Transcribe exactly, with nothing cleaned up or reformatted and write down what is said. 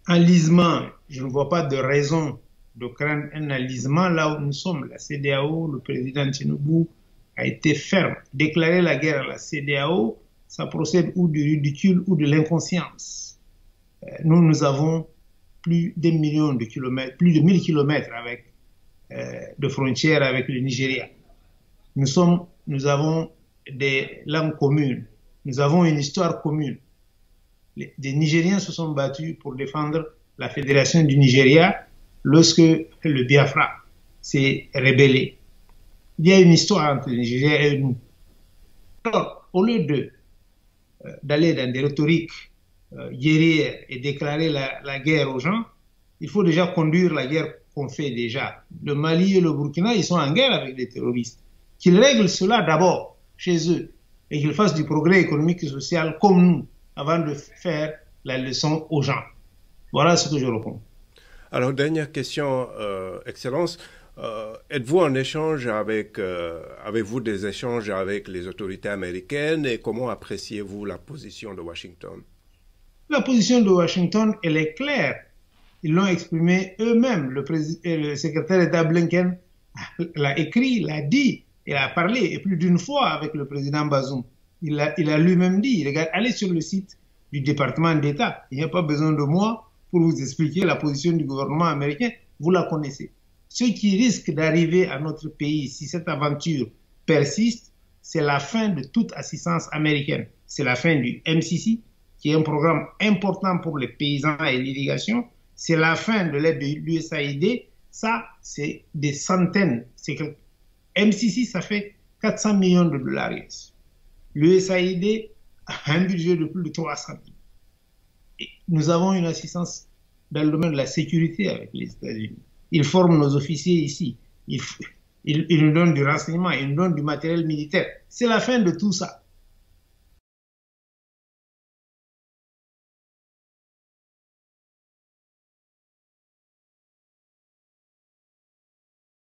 enlisement, je ne vois pas de raison de craindre un enlisement là où nous sommes. La C D A O, le président Tinubu a été ferme. Déclarer la guerre à la C D A O, ça procède ou du ridicule ou de l'inconscience. Euh, nous, nous avons plus d'un million de kilomètres, plus de mille kilomètres avec, euh, de frontières avec le Nigeria. Nous sommes, nous avons des langues communes. Nous avons une histoire commune. Les, des Nigériens se sont battus pour défendre la fédération du Nigeria lorsque le Biafra s'est rébellé. Il y a une histoire entre le Nigeria et nous. Alors, au lieu de, euh, d'aller dans des rhétoriques euh, guerrières et déclarer la, la guerre aux gens, il faut déjà conduire la guerre qu'on fait déjà. Le Mali et le Burkina, ils sont en guerre avec les terroristes. Qu'ils règlent cela d'abord chez eux et qu'ils fassent du progrès économique et social comme nous avant de faire la leçon aux gens. Voilà ce que je réponds. Alors, dernière question, euh, Excellence. Euh, êtes-vous en échange avec, euh, avez-vous des échanges avec les autorités américaines et comment appréciez-vous la position de Washington? La position de Washington, elle est claire. Ils l'ont exprimée eux-mêmes. Le, le secrétaire d'État Blinken l'a écrit, l'a dit, il a parlé, et plus d'une fois avec le président Bazoum. Il a, il a lui-même dit, regarde, allez sur le site du département d'État. Il n'y a pas besoin de moi pour vous expliquer la position du gouvernement américain. Vous la connaissez. Ce qui risque d'arriver à notre pays si cette aventure persiste, c'est la fin de toute assistance américaine. C'est la fin du M C C, qui est un programme important pour les paysans et l'irrigation. C'est la fin de l'aide de l'U S A I D. Ça, c'est des centaines. C'est que M C C, ça fait quatre cents millions de dollars. L'U S A I D a un budget de plus de trois cents millions. Et nous avons une assistance dans le domaine de la sécurité avec les États-Unis. Ils forment nos officiers ici. Ils, ils, ils nous donnent du renseignement, ils nous donnent du matériel militaire. C'est la fin de tout ça.